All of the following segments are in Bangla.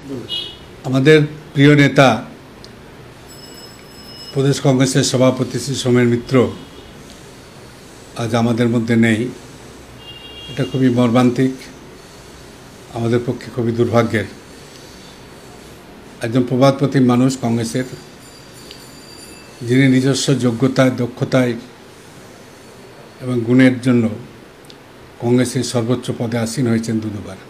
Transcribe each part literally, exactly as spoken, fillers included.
আমাদের প্রিয় নেতা প্রদেশ কংগ্রেসের সভাপতি শ্রী সোমেন মিত্র আজ আমাদের মধ্যে নেই। এটা খুবই মর্মান্তিক, আমাদের পক্ষে খুবই দুর্ভাগ্যের। একজন প্রবাদপ্রতিম মানুষ কংগ্রেসের, যিনি নিজস্ব যোগ্যতায়, দক্ষতায় এবং গুণের জন্য কংগ্রেসের সর্বোচ্চ পদে আসীন হয়েছেন দু দুবার।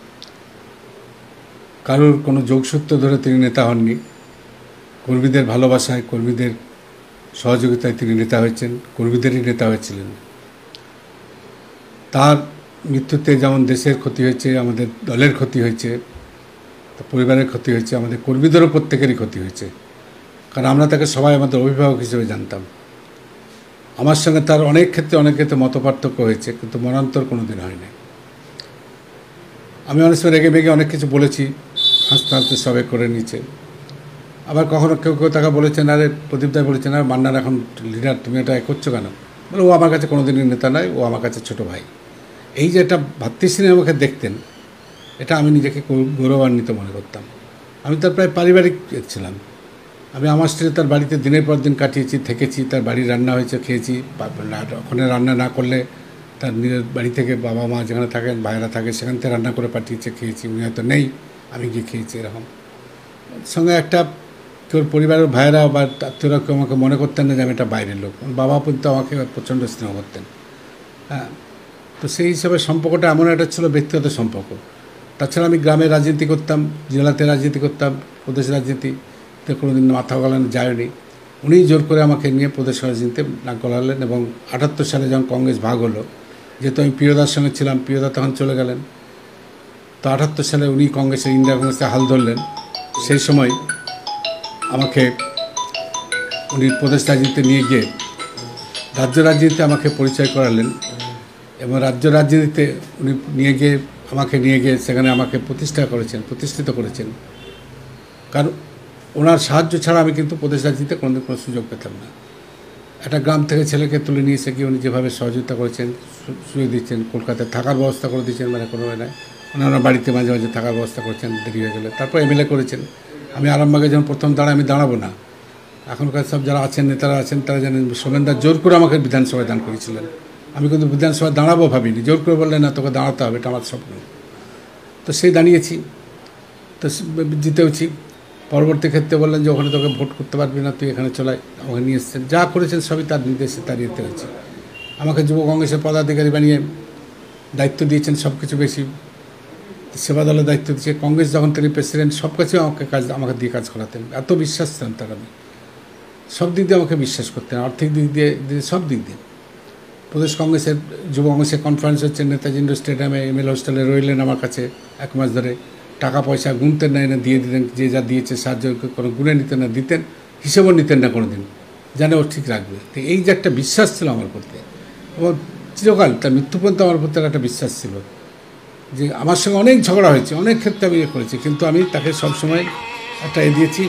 কারোর কোনো যোগসূত্র ধরে তিনি নেতা হননি, কর্মীদের ভালোবাসায়, কর্মীদের সহযোগিতায় তিনি নেতা হয়েছেন, কর্মীদেরই নেতা হয়েছিলেন। তার মৃত্যুতে যেমন দেশের ক্ষতি হয়েছে, আমাদের দলের ক্ষতি হয়েছে, পরিবারের ক্ষতি হয়েছে, আমাদের কর্মীদেরও প্রত্যেকেরই ক্ষতি হয়েছে। কারণ আমরা তাকে সবাই আমাদের অভিভাবক হিসেবে জানতাম। আমার সঙ্গে তার অনেক ক্ষেত্রে অনেক ক্ষেত্রে মতপার্থক্য হয়েছে, কিন্তু মনান্তর কোনো দিন হয়নি। আমি অনেক সময় রেগে বেগে অনেক কিছু বলেছি, হাসতে হাসতে সবে করে নিয়েছে। আবার কখনো কেউ কেউ তাকে বলেছেন, আরে প্রদীপ দাই বলেছেন, আর মান্নার এখন লিডার, তুমি এটা করছো কেন? বলে ও আমার কাছে কোনো দিনই নেতা নয়, ও আমার কাছে ছোটো ভাই। এই যে একটা ভাতৃষ্ণী আমাকে দেখতেন, এটা আমি নিজেকে গৌরবান্বিত মনে করতাম। আমি তার প্রায় পারিবারিক ছিলাম। আমি আমার স্ত্রী তার বাড়িতে দিনের পর দিন কাটিয়েছি, থেকেছি, তার বাড়ি রান্না হয়েছে, খেয়েছি। ওখানে রান্না না করলে তার নিজের বাড়ি থেকে বাবা মা যেখানে থাকেন, ভাইয়েরা থাকে, সেখান থেকে রান্না করে পাঠিয়েছে, খেয়েছি। উনি হয়তো নেই, আমি গিয়ে খেয়েছি। এরকম সঙ্গে একটা কেউ পরিবারের ভাইয়েরা বা আত্মীয়রা কেউ আমাকে মনে করতেন না যে আমি একটা বাইরের লোক। বাবা কিন্তু আমাকে প্রচণ্ড স্নেহ করতেন। হ্যাঁ, তো সেই হিসাবে সম্পর্কটা এমন একটা ছিল ব্যক্তিগত সম্পর্ক। তাছাড়া আমি গ্রামে রাজনীতি করতাম, জেলাতে রাজনীতি করতাম, প্রদেশ রাজনীতিতে কোনো দিন মাথা গলানো যায়নি। উনিই জোর করে আমাকে নিয়ে প্রদেশ রাজনীতিতে নাক গলালেন। এবং আটাত্তর সালে যখন কংগ্রেস ভাগ হলো, যেহেতু আমি প্রিয়দার সঙ্গে ছিলাম, প্রিয়দা তখন চলে গেলেন, তো আটাত্তর সালে উনি কংগ্রেসের ইন্ডিয়া কংগ্রেসে হাল ধরলেন। সেই সময় আমাকে উনি প্রদেশ রাজনীতিতে নিয়ে গিয়ে রাজ্য রাজনীতিতে আমাকে পরিচয় করালেন। এবং রাজ্য রাজনীতিতে উনি নিয়ে গিয়ে আমাকে নিয়ে গিয়ে সেখানে আমাকে প্রতিষ্ঠা করেছেন, প্রতিষ্ঠিত করেছেন। কারণ ওনার সাহায্য ছাড়া আমি কিন্তু প্রদেশ রাজনীতিতে কোনোদিন কোনো সুযোগ পেতাম না। একটা গ্রাম থেকে ছেলেকে তুলে নিয়ে এসে গিয়ে উনি যেভাবে সহযোগিতা করেছেন, সুযোগ দিচ্ছেন, কলকাতায় থাকার ব্যবস্থা করে দিচ্ছেন, মানে কোনো নয়, ওনারা বাড়িতে মাঝে মাঝে থাকার ব্যবস্থা করেছেন দেরি হয়ে গেলে। তারপর এমএলএ করেছেন। আমি আরামবাগে যখন প্রথম দাঁড়াই, আমি দাঁড়াবো না, এখনকার সব যারা আছেন নেতারা আছেন তারা জানেন, সোমেনদা জোর করে আমাকে বিধানসভায় দান করেছিলেন। আমি কিন্তু বিধানসভায় দাঁড়াবো ভাবিনি, জোর করে বললেন না তোকে দাঁড়াতে হবে, এটা আমার স্বপ্ন। তো সেই দাঁড়িয়েছি, তো জিতেওছি। পরবর্তী ক্ষেত্রে বললেন যে ওখানে তোকে ভোট করতে পারবি না, তুই এখানে চলাই, আমাকে নিয়ে এসছেন। যা করেছেন সবই তার নির্দেশে তার ইয়েতে হয়েছে। আমাকে যুব কংগ্রেসের পদাধিকারী বানিয়ে দায়িত্ব দিয়েছেন, সব কিছু বেশি সেবা দলের দায়িত্ব দিচ্ছে। কংগ্রেস যখন তিনি প্রেসিডেন্ট, সব কাছে আমাকে কাজ আমাকে দিয়ে কাজ করাতেন। এত বিশ্বাস ছিলাম তার, আমি সব দিক দিয়ে আমাকে বিশ্বাস করতেন, আর্থিক দিক দিয়ে, সব দিক দিয়ে। প্রদেশ কংগ্রেসের যুব কংগ্রেসের কনফারেন্স হচ্ছে, নেতাজি ইন্ডোর স্টেডিয়ামে এমএল হোস্টেলে রইলেন আমার কাছে এক মাস ধরে। টাকা পয়সা গুনতেন না, এনে দিয়ে দিতেন, যে যা দিয়েছে সাহায্য কোনো গুনে নিতেন না, দিতেন, হিসেবও নিতেন না কোনো দিন, জানে ও ঠিক রাখবে। তো এই যে একটা বিশ্বাস ছিল আমার প্রতি, এবং চিরকাল তার মৃত্যু পর্যন্ত আমার প্রতি একটা বিশ্বাস ছিল যে আমার সঙ্গে অনেক ঝগড়া হয়েছে, অনেক ক্ষেত্রে আমি ইয়ে করেছি, কিন্তু আমি তাকে সবসময় একটা এ দিয়েছি,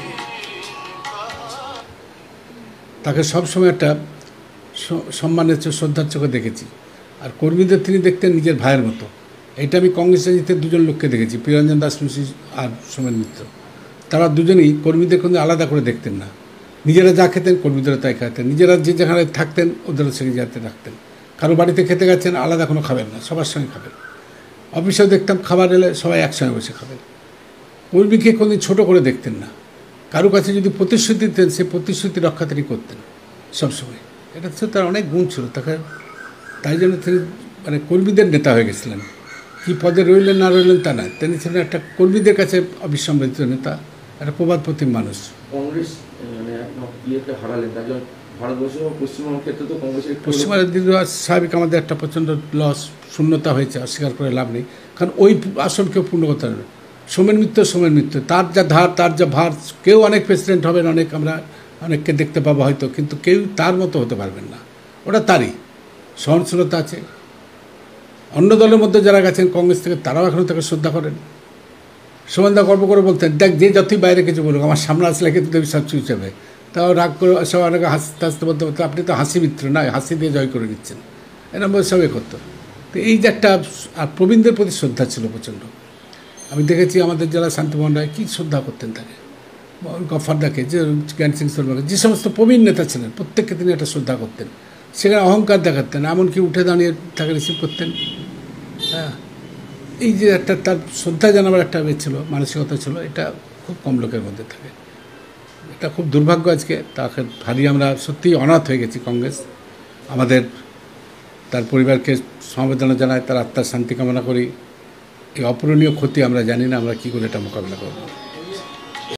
তাকে সবসময় একটা সম্মানের শ্রদ্ধার চোখে দেখেছি। আর কর্মীদের তিনি দেখতেন নিজের ভাইয়ের মতো। এইটা আমি কংগ্রেস রাজনীতিতে দুজন লোককে দেখেছি, প্রিয়রঞ্জন দাস মুন্সি আর সোমেন মিত্র। তারা দুজনেই কর্মীদের কোনো আলাদা করে দেখতেন না। নিজেরা যা খেতেন কর্মীদেরও তাই খাতেন, নিজেরা যে যেখানে থাকতেন ওদেরও সেই যাতে রাখতেন। কারো বাড়িতে খেতে গেছেন, আলাদা কোনো খাবেন না, সবার সঙ্গে খাবেন। অফিসেও দেখতাম খাবার এলে সবাই একসঙ্গে বসে খাবেন। কর্মীকে কোনোদিন ছোটো করে দেখতেন না। কারো কাছে যদি প্রতিশ্রুতি দিতেন, সে প্রতিশ্রুতি রক্ষা তিনি করতেন সবসময়। এটা ছিল তার অনেক গুণ ছিল তাকে, তাই জন্য তিনি মানে কর্মীদের নেতা হয়ে গেছিলেন। কী পদে রইলেন না রইলেন তা না, তিনি ছিলেন একটা কর্মীদের কাছে অবিসম্বাদিত নেতা, একটা প্রবাদপ্রতিম মানুষ। কংগ্রেস মানে ইয়েকে হারালেন, তার জন্য ভারতবর্ষ এবং পশ্চিমবঙ্গের ক্ষেত্রে তো কংগ্রেসের পশ্চিমবঙ্গের দীর্ঘ স্বাভাবিক আমাদের একটা প্রচণ্ড লস, শূন্যতা হয়েছে, অস্বীকার করে লাভ নেই। কারণ ওই আসন কেউ পূর্ণ করতে পারবে না। সোমেন মিত্র সোমেন মিত্র তার যা ধার, তার যা ভার, কেউ অনেক প্রেসিডেন্ট হবেন, অনেক আমরা অনেককে দেখতে পাবো হয়তো, কিন্তু কেউ তার মতো হতে পারবেন না। ওটা তারই সহনশীলতা আছে। অন্য দলের মধ্যে যারা গেছেন কংগ্রেস থেকে, তারাও এখনও তাকে শ্রদ্ধা করেন। সোমেনদা গর্ব করে বলতেন, দেখ যে যতই বাইরে কিছু বলুক, আমার সামনে আসলে কিন্তু তুমি সব কিছু হিসাবে। তাও রাগ করে সব অনেকে হাসতে হাসতে বলতে বলতে, আপনি তো হাসি মিত্র না, হাসি দিয়ে জয় করে নিচ্ছেন, এরকম সবই করতো। তো এই যে একটা, আর প্রবীণদের প্রতি শ্রদ্ধা ছিল প্রচণ্ড। আমি দেখেছি আমাদের যারা শান্তিমোহন রায় কী শ্রদ্ধা করতেন তাকে, গফারদাকে, যে জ্ঞান সিং শর্মাকে, যে সমস্ত প্রবীণ নেতা ছিলেন প্রত্যেককে তিনি একটা শ্রদ্ধা করতেন, সেখানে অহংকার দেখাতেন, এমনকি উঠে দাঁড়িয়ে তাকে রিসিভ করতেন। হ্যাঁ, এই যে একটা তার শ্রদ্ধা জানাবার একটা ইয়ে ছিল, মানসিকতা ছিল, এটা খুব কম লোকের মধ্যে থাকে। এটা খুব দুর্ভাগ্য, আজকে তাকে হারিয়ে আমরা সত্যিই অনাথ হয়ে গেছি কংগ্রেস। আমাদের তার পরিবারকে সমবেদনা জানাই, তার আত্মার শান্তি কামনা করি। এই অপূরণীয় ক্ষতি আমরা জানি না আমরা কী করে এটা মোকাবিলা করব।